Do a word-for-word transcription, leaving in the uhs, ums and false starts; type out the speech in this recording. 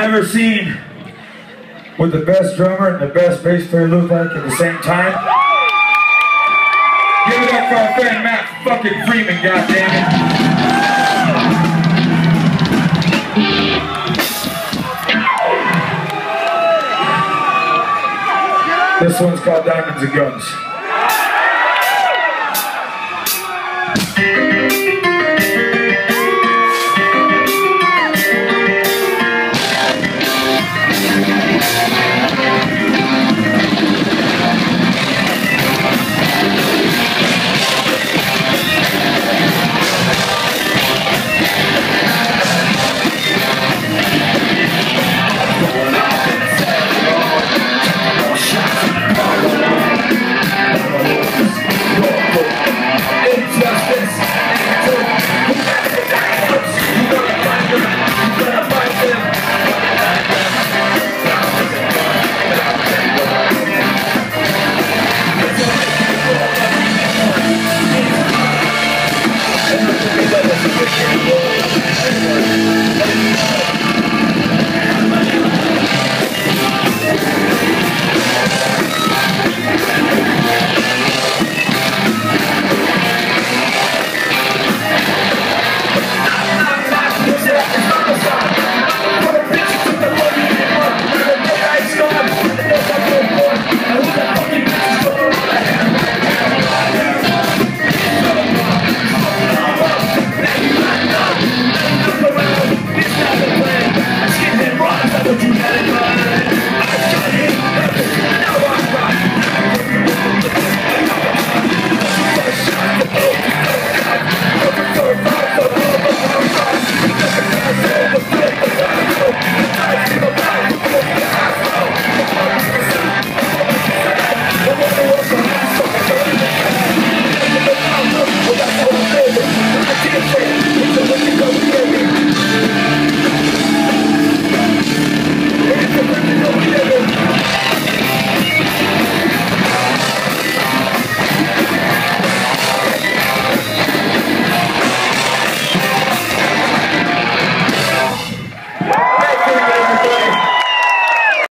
Never seen what the best drummer and the best bass player look like at the same time. Give it up for our friend Matt fucking Freeman, goddammit. This one's called Diamonds and Guns.